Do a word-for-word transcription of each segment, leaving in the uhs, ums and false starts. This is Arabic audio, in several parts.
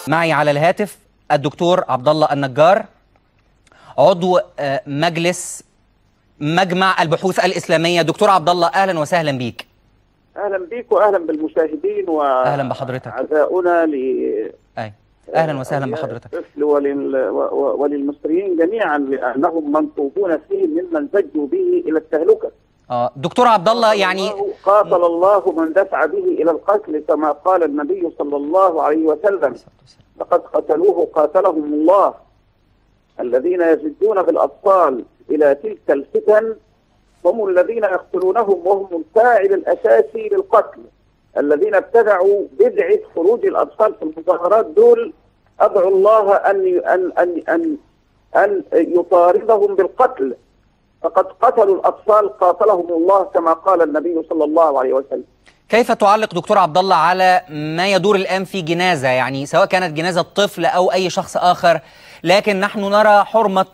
معي على الهاتف الدكتور عبد الله النجار، عضو مجلس مجمع البحوث الإسلامية. دكتور عبد الله، أهلا وسهلا بيك. أهلا بيك وأهلا بالمشاهدين أهلا بحضرتك. وعزاؤنا ل أي أهلا وسهلا بحضرتك. الطفل ولل... وللمصريين جميعا، لأنهم منطوبون فيه ممن زجوا به إلى التهلكة. اه دكتور عبد الله، يعني قاتل الله من دفع به إلى القتل، كما قال النبي صلى الله عليه وسلم: لقد قتلوه قاتلهم الله. الذين يزجون بالأطفال إلى تلك الفتن هم الذين يقتلونهم، وهم الفاعل الأساسي للقتل. الذين ابتدعوا بدعة خروج الأطفال في المظاهرات دول أدعو الله أن أن أن أن, أن يطاردهم بالقتل، فقد قتلوا الأطفال قاتلهم الله كما قال النبي صلى الله عليه وسلم. كيف تعلق دكتور عبد الله على ما يدور الآن في جنازة، يعني سواء كانت جنازة طفل أو أي شخص آخر، لكن نحن نرى حرمة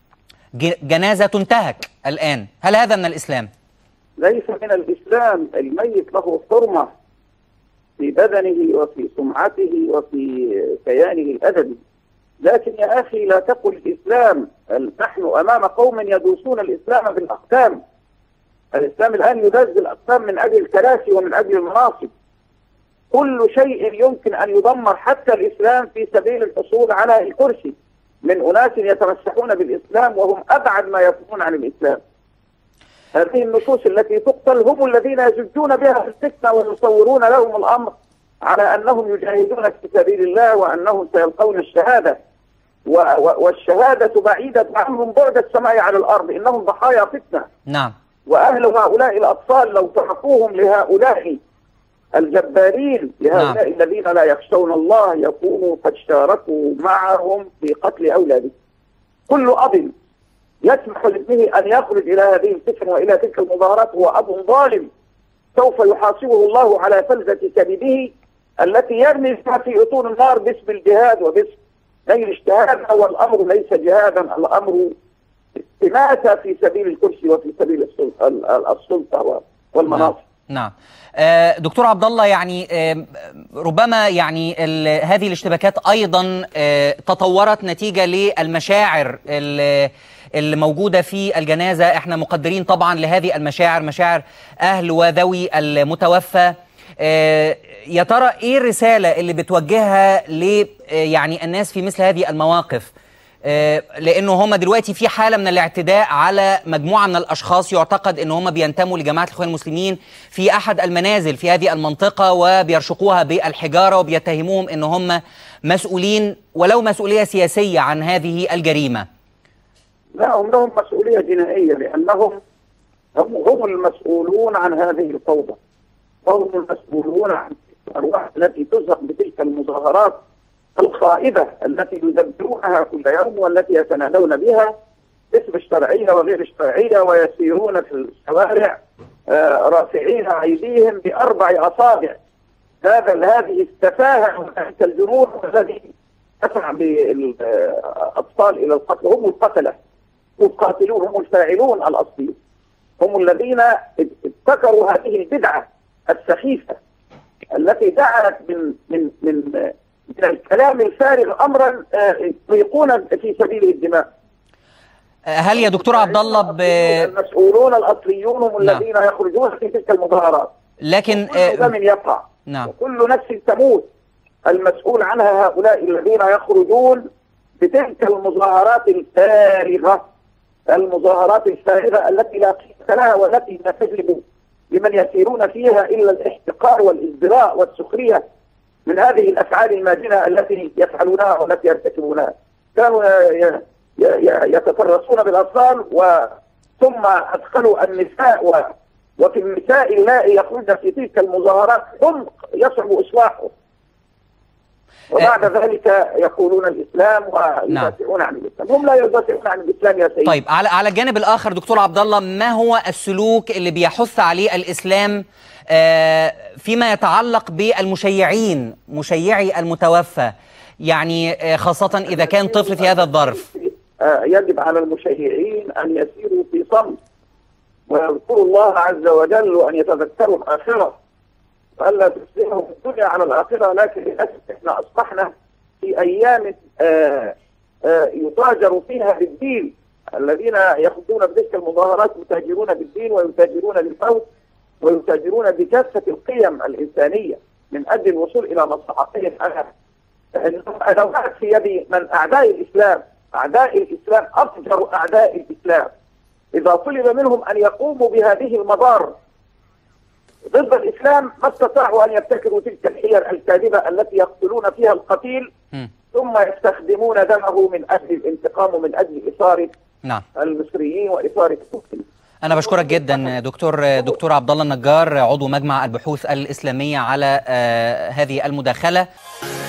جنازة تنتهك الآن، هل هذا من الإسلام؟ ليس من الإسلام. الميت له حرمة في بدنه وفي سمعته وفي كيانه الأدبي، لكن يا أخي لا تقل الإسلام. نحن أمام قوم يدوسون الإسلام بالأقدام. الإسلام الآن يدز الأقدام من أجل الكراسي ومن أجل المناصب. كل شيء يمكن أن يدمر، حتى الإسلام، في سبيل الحصول على الكرسي، من أناس يتمسحون بالإسلام وهم أبعد ما يكونون عن الإسلام. هذه النصوص التي تقتل هم الذين يزجون بها في الفتنة ويصورون لهم الأمر على أنهم يجاهدون في سبيل الله وأنهم سيلقون الشهادة، والشهادة بعيدة عنهم بعد السماء على الأرض. إنهم ضحايا فتنة. نعم. وأهل هؤلاء الأطفال لو تركوهم لهؤلاء الجبارين، لهؤلاء نعم. الذين لا يخشون الله، يكونوا قد شاركوا معهم في قتل أولادهم. كل أب يسمح لابنه أن يخرج إلى هذه الفتن وإلى تلك المظاهرات هو أب ظالم، سوف يحاسبه الله على فلذة كبده التي يرمي فيها في أطون النار باسم الجهاد وباسم نيل الشهادة. والأمر ليس جهادا، الأمر استماتة في سبيل الكرسي وفي سبيل السلطة والمناصب. نعم. آه دكتور عبد الله، يعني آه ربما يعني هذه الاشتباكات أيضا آه تطورت نتيجة للمشاعر اللي موجودة في الجنازة. احنا مقدرين طبعا لهذه المشاعر، مشاعر أهل وذوي المتوفى. آه يا ترى ايه الرسالة اللي بتوجهها ل يعني الناس في مثل هذه المواقف؟ آه لانه هم دلوقتي في حالة من الاعتداء على مجموعة من الاشخاص يعتقد ان هم بينتموا لجماعة الاخوان المسلمين في احد المنازل في هذه المنطقة، وبيرشقوها بالحجارة وبيتهموهم ان هم مسؤولين ولو مسؤولية سياسية عن هذه الجريمة. لا، هم لهم مسؤولية جنائية، لأنهم هم, هم المسؤولون عن هذه الفوضى، وهم المسؤولون عن الأرواح التي تزهق بتلك المظاهرات الخائبة التي يدبرونها كل يوم، والتي يتنادون بها باسم الشرعية وغير الشرعية، ويسيرون في الشوارع آه رافعين أيديهم بأربع أصابع. هذا هذه السفاهة وذلك الجنون الذي دفع بالأطفال إلى القتل. هم القتلة، القاتلون، هم الفاعلون الأصليون، هم الذين ابتكروا هذه البدعة السخيفة التي جعلت من من من من الكلام الفارغ أمرا يطيقون في سبيل الدماء. هل يا دكتور عبد الله ب... المسؤولون الأصليون هم نعم. الذين يخرجون في تلك المظاهرات، لكن كل دم يقع نعم. وكل نفس تموت. المسؤول عنها هؤلاء الذين يخرجون بتلك المظاهرات الفارغة، المظاهرات الفارغة التي لا قيمة لها والتي لا تجلب لمن يسيرون فيها إلا الاحتقار والازدراء والسخرية من هذه الأفعال الماجنة التي يفعلونها والتي يرتكبونها. كانوا يتفرسون بالأطفال، وثم أدخلوا النساء، و... وفي النساء اللائي يخرجن في تلك المظاهرات هم يصعب إصلاحهم، وبعد ذلك يقولون الإسلام ويدافعون عن الإسلام. هم لا يدافعون عن الإسلام يا سيدي. طيب، على على الجانب الآخر دكتور عبد الله، ما هو السلوك اللي بيحث عليه الإسلام آه فيما يتعلق بالمشيعين، مشيعي المتوفى، يعني آه خاصة إذا كان طفل في هذا الظرف؟ آه يجب على المشيعين أن يسيروا في صمت ويذكروا الله عز وجل وأن يتذكروا الآخرة، وألا تسلمهم الدنيا على الآخرة. لكن للأسف إحنا أصبحنا في أيام آه آه يتاجر فيها بالدين. الذين يخوضون بتلك المظاهرات يتاجرون بالدين ويتاجرون بالموت ويتاجرون بكافة القيم الإنسانية من أجل الوصول إلى مصلحتهم. أنا أدوات في يد من أعداء الإسلام. أعداء الإسلام أفجر أعداء الإسلام. إذا طلب منهم أن يقوموا بهذه المضار ضد الإسلام ما استطاعوا أن يبتكروا تلك الحيل الكاذبة التي يقتلون فيها القتيل م. ثم يستخدمون دمه من أجل الانتقام ومن أجل إثارة نعم. المصريين وإثارة الكفر. أنا بشكرك جدا دكتور دكتور عبد الله النجار، عضو مجمع البحوث الإسلامية، على آه هذه المداخلة.